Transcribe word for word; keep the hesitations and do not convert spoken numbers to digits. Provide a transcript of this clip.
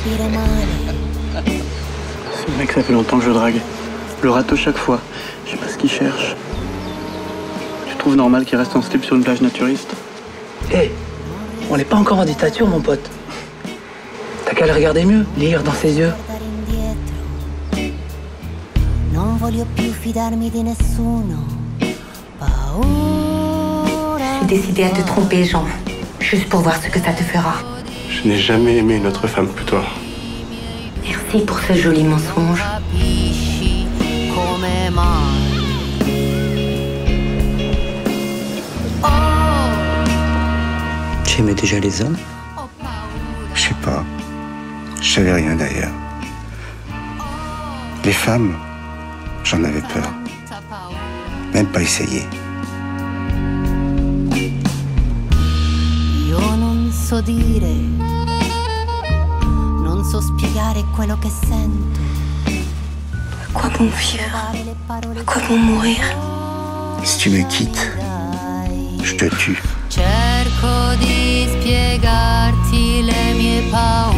Ce mec, ça fait longtemps que je drague. Je le rate chaque fois. Je sais pas ce qu'il cherche. Tu trouves normal qu'il reste en slip sur une plage naturiste? Hé, hey, on n'est pas encore en dictature, mon pote. T'as qu'à le regarder mieux, lire dans ses yeux. J'ai décidé à te tromper, Jean, juste pour voir ce que ça te fera. Je n'ai jamais aimé une autre femme que toi. Merci pour ce joli mensonge. Tu aimais déjà les hommes? Je sais pas. Je savais rien d'ailleurs. Les femmes, j'en avais peur. Même pas essayé. Io non so dire, non so spiegare quello che sento. À quoi bon vivre? À quoi bon mourir? Si tu me quittes, je te tue. Cerco di spiegarti le mie paure.